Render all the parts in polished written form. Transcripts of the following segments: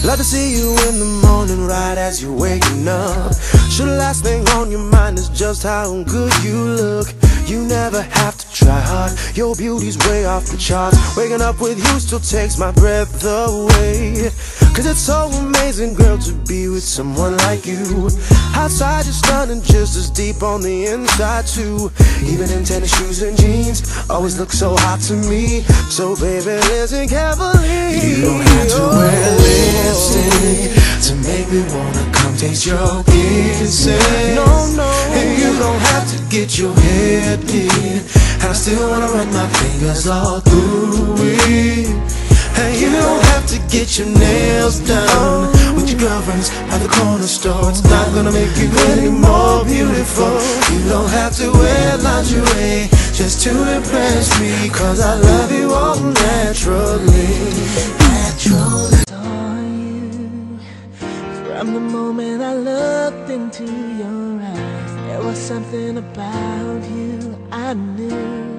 Love to see you in the morning right as you're waking up. Sure, the last thing on your mind is just how good you look. You never have to try hard, your beauty's way off the charts. Waking up with you still takes my breath away. Cause it's so amazing, girl, to be with someone like you. Outside you're stunning, just as deep on the inside too. Even in tennis shoes and jeans, always look so hot to me. So baby, listen carefully. You don't have to wear lipstick to make me wanna come taste your kisses. No, no. And you don't have to get your hair did, and I still wanna run my fingers all through it. And you don't have to get your nails done with your girlfriends at the corner store. It's not gonna make you any more beautiful. You don't have to wear lingerie just to impress me, cause I love you all naturally. Naturally. Saw you from the moment I looked into your eyes. There was something about you I knew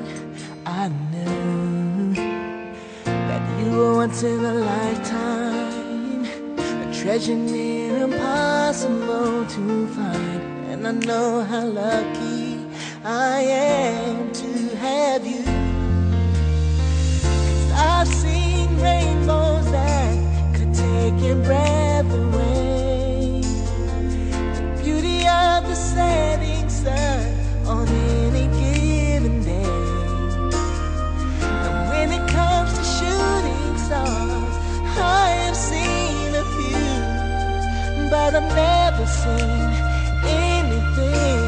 that you were once in a lifetime, a treasure near impossible to find. And I know how lucky I am to have you. 'Cause I've seen rainbows that could take your breath away. The beauty of the setting sun on any given day. And when it comes to shooting stars, I have seen a few, but I've never seen anything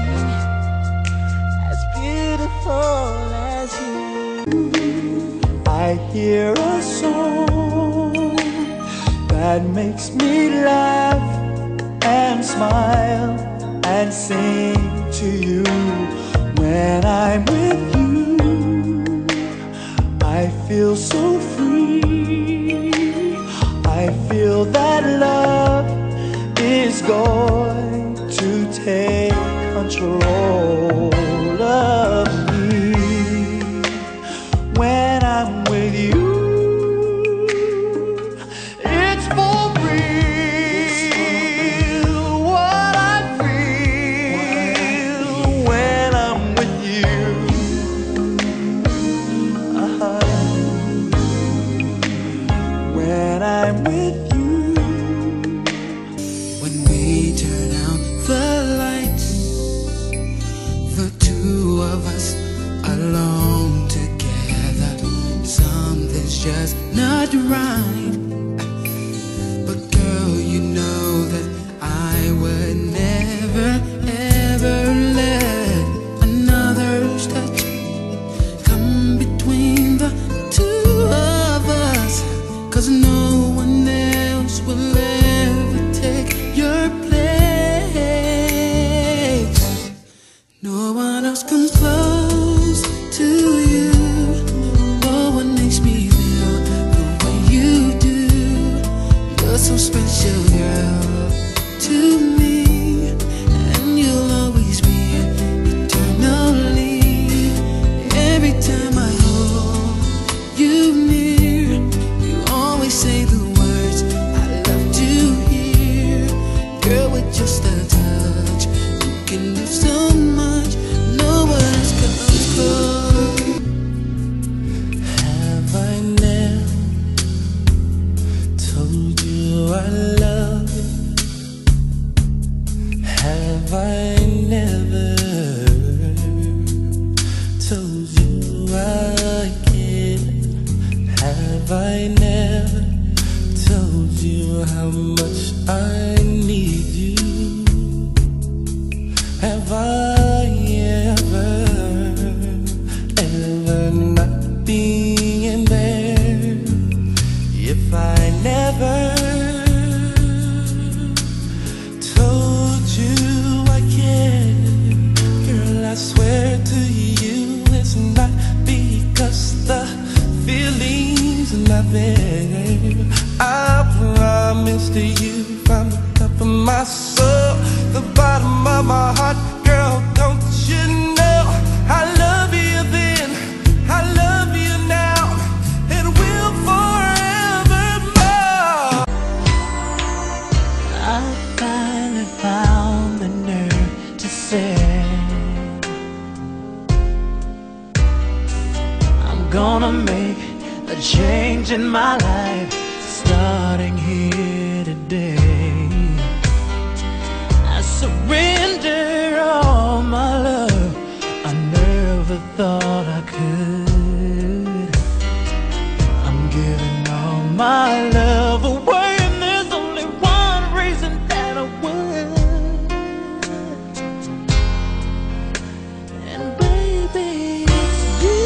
as beautiful as you. I hear a song that makes me laugh and smile and sing to you. When I'm with you, I feel so free. I feel that love is going to take control of me. When I'm with you, it's for real. What I feel when I'm with you. When I'm with you. When we turn out the lights, the two of us alone together, something's just not right. But girl, you know that I would never ever let another's touch come between the two of us. 'Cause no one else will ever take your place. No one else comes close to you. No one makes me feel the way you do. You're so special, girl, to me, and you'll always be eternally. Every time I hold you near, you always say the words I love to hear. Girl, with just a touch, you can do so much. No one else comes close. Have I never told you I love you? Have I never told you I care? Have I never told you how much I need you? Have I ever not been there? If I never told you I care, girl, I swear to you it's not because the feelings are not there. I promise to you from the top of my soul, the bottom of my heart, girl, don't you know I love you then, I love you now, and will forevermore. in my life, starting here today. I surrender all my love, I never thought I could. I'm giving all my love away, and there's only one reason that I would. And baby, it's you.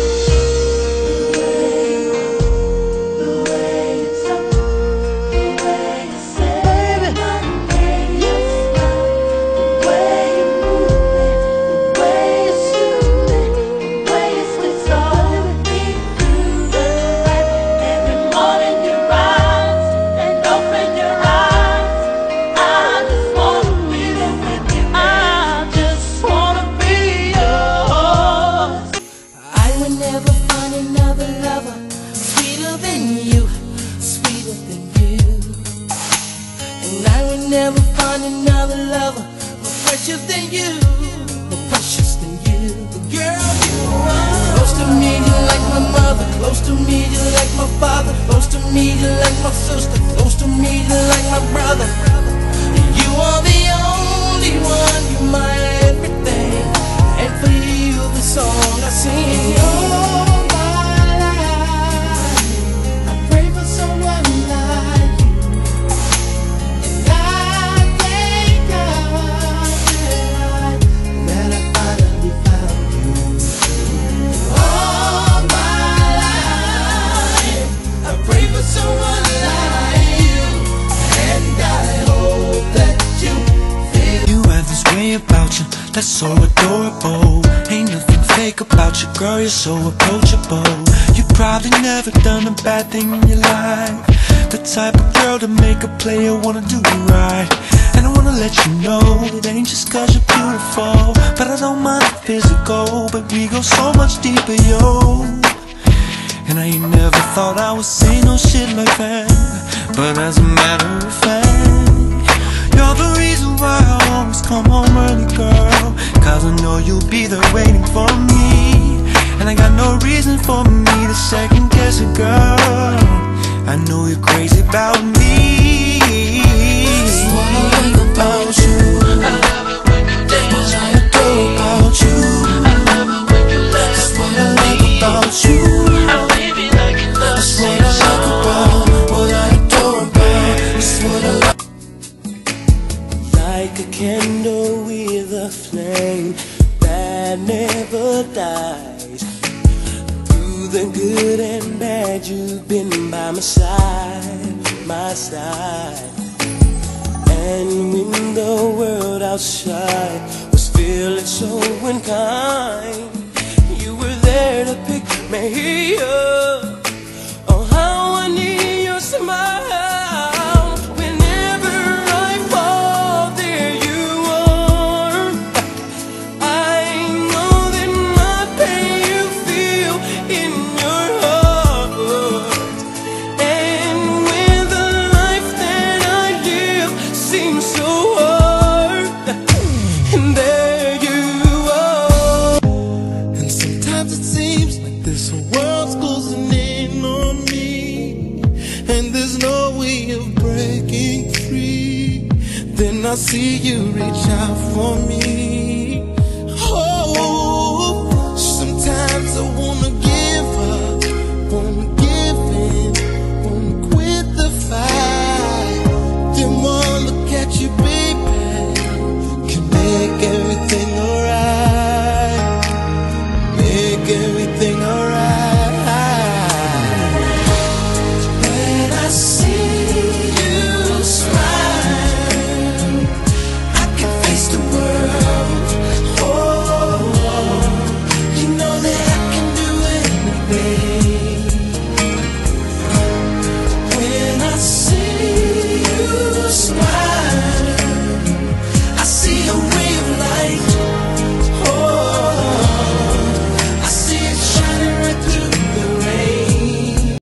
The way you talk, the way you say my name, you smile, the way you move it, the way you shoot it, the way you switch on me through the night. Every morning you rise and open your eyes. I just wanna be there with you. I just wanna be yours. I would never find another lover sweeter than you, sweeter than you. And I would never find another lover more precious than you, more precious than you. Girl, you are close to me, you're like my mother. Close to me, you're like my father. Close to me, you're like my sister. Close to me, you're like my brother. You are the only one, you're my everything. And for you, the song I sing. All my life, I pray for someone like you. And I thank God that I finally found you. All my life, I pray for someone like you. And I hope that you feel. You have this way about you that's so adorable. Ain't nothing fake about you, girl, you're so approachable. You probably never done a bad thing in your life. The type of girl to make a player wanna do you right. And I wanna let you know it ain't just cause you're beautiful, but I don't mind the physical, but we go so much deeper, yo. And I ain't never thought I would say no shit like that, but as a matter of fact, you're the reason why I always come home early, girl. Cause I know you'll be there waiting for me, and I got no reason for me to second guess it, girl. I know you're crazy about me. That's what I like about you. I love it when you dance. What I adore about you. I love it when you laugh. That's what I like about you. I live it like you love. That's what I like about, what I adore about. That's what I like. Like a candle with a flame that never dies. Through the good and bad, you've been by my side, my side. And when the world outside was feeling so unkind, you were there to pick me up. Oh, how I need your smile. Whenever I fall, there you are. I know that my pain you feel in your heart. And when the life that I live seems so hard, and there you are. And sometimes it seems like this whole world's closing in on me, and there's no way of breaking free. Then I see you reach out for me.